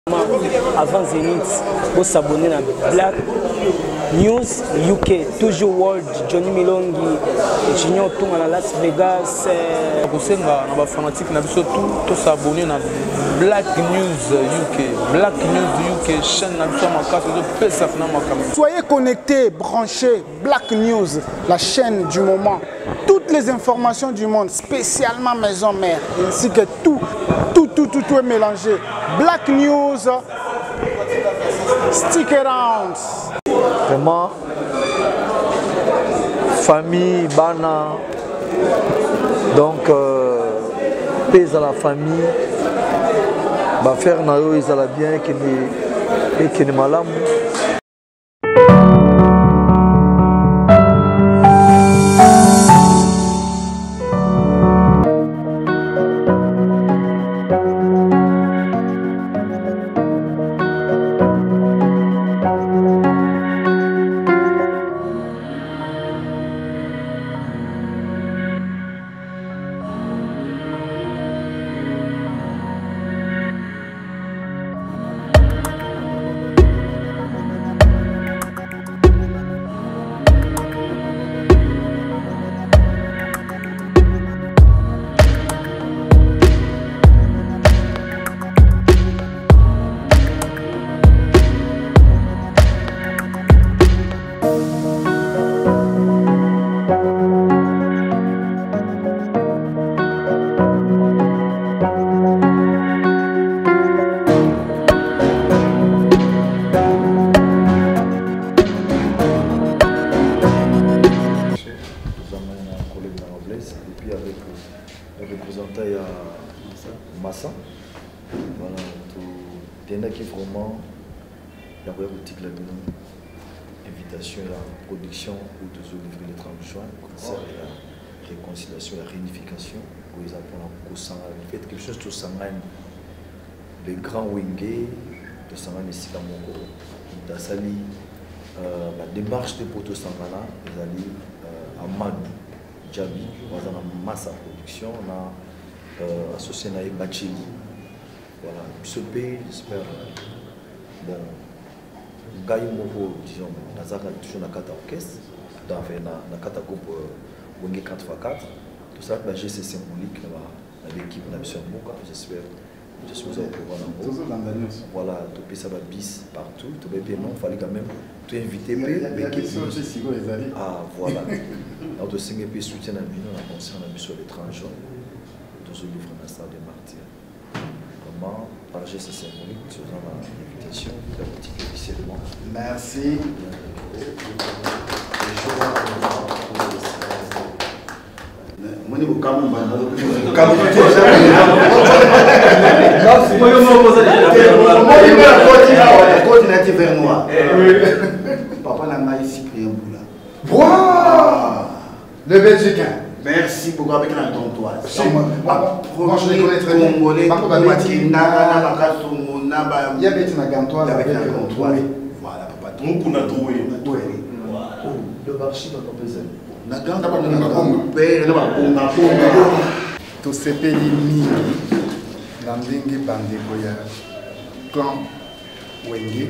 Avant Zenith, vous s'abonnez à Black News UK, toujours World, Johnny Milongi, Junior Toum à Las Vegas. Vous êtes fanatique, tout s'abonner à Black News UK. Black News UK, chaîne Soyez connectés, branchés, Black News, la chaîne du moment. Toutes les informations du monde, spécialement maison mère, ainsi que tout est mélangé. Black News, stick around. Vraiment, famille, bana, donc pèse à la famille, bah faire nayo ils allaient bien et qui ne malam. Et puis avec le représentant Massa, voilà, tout il y a qui vraiment il y a une boutique là invitation à la production pour toujours livrer le 30 juin, concert la réconciliation, la réunification, où ils apprennent au sang, fait quelque chose de sangan, les grands wingés de sangan ici à Mongo, dans sali la démarche de Poto Sangana, ils allaient à Madou. Djabi, on a Massa Production, on a associé avec Bacheli. Voilà, ce pays, j'espère. Bon, Gaï Moko, disons, Nazara toujours dans 4 orchestres, dans la 4 groupe Wenge 4x4. Tout ça, j'ai ces symboliques dans l'équipe de la mission Moka, j'espère. Je suis au courant. Voilà, tout ça va bis partout. Tout bien non, il fallait quand même tout inviter. Ah, voilà. Alors, de 5 pays soutien à nous, on a pensé à la mission de 30 jours. Toujours livre dans la salle des martyrs. Vraiment, par geste symbolique, sur l'invitation, la boutique officiellement. Merci. Papa n'a pas ici pris un bout là. Wow! Le Belgicain. Merci beaucoup avec la tontoise. Moi je les connais très bien. Congolais, Il y a Betty Nagantoise avec la tontoise. Voilà, papa. Donc on a trouvé. Le marché va pas peser. Tosepeli mingi na ndenge bandeko ya clan Wenge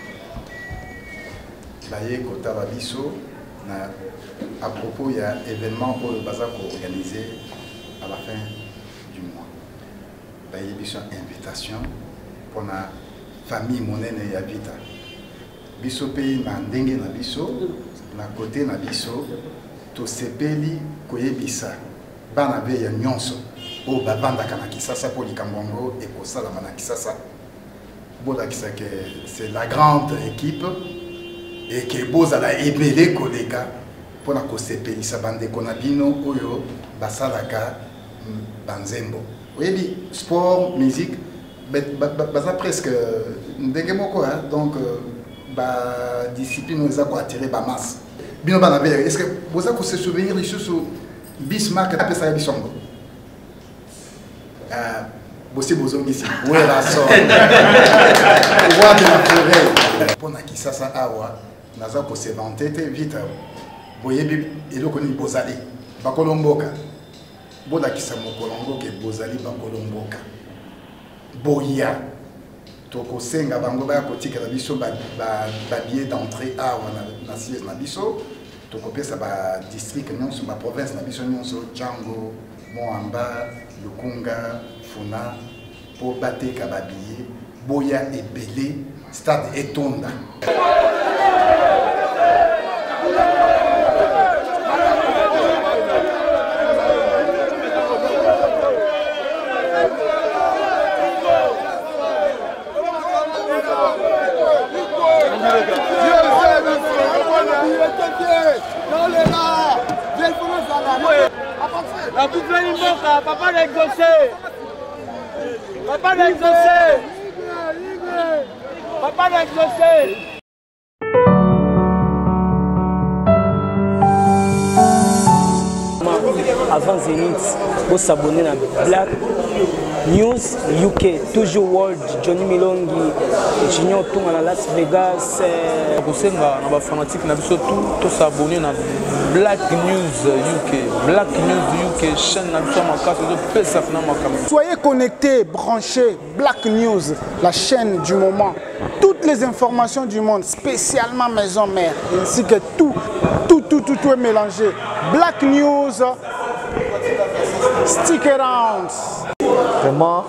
baye kotala biso na à propos ya événement oyo baza ko organiser à la fin du mois. Baye biso invitation pour na famille monene ya Vita. Biso pe na ndenge na biso na côté na biso tosepeli koyebisa bana be ya nyonso o babandaka na Kisasa po likambo et kosalama na Kisasa. Bolakisa que c'est la grande équipe et que bozala ebele koleka pona kosepelisa bandeko na bino oyo basalaka banzembo. Oyebi sport, musique, baza presque ndenge moko donc ba discipline oza ko attirer ba masse. Bino bana be est-ce que boza ko se souvenir des choses Bismarck a appelé ça Bisongo. Bossi Bozongi ici. Ouais, la sort. Roi de la forêt. Pour na Kisasa awa, naza ko se vanter vite. Boyebi eloko ni bozali. Bakolomboka. Bola kisa mokolongo ke bozali bakolomboka. Boya. tokosenga bango baya kotikela biso babillet d'entrée awa na siège na biso tokopesa badistrict nyonso baprovince na biso nyonso Django, Moamba, Lukunga, Funa mpo bateka babillet boya ebele stade etonda. La coupe de l'Imboka, papa l'a exaucé. Papa l'a exaucé. Papa l'a exaucé. Avant Zénith, vous s'abonner à Black News UK, toujours World, Johnny Milongi, Junior Tour à Las Vegas. Kosenga na ba fanatique na biso tout s'abonner na Black News UK. Black News UK chaîne na biso makasi de pesa na makasi. Soyez connectés, branchés, Black News, la chaîne du moment. Toutes les informations du monde, spécialement maison mère, ainsi que tout est mélangé. Black News, stick around. Vraiment,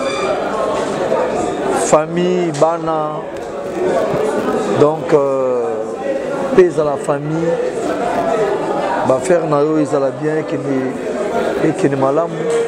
famille, bana, donc pèse à la famille, bah faire nayo ils allaient bien et qui ne malamu.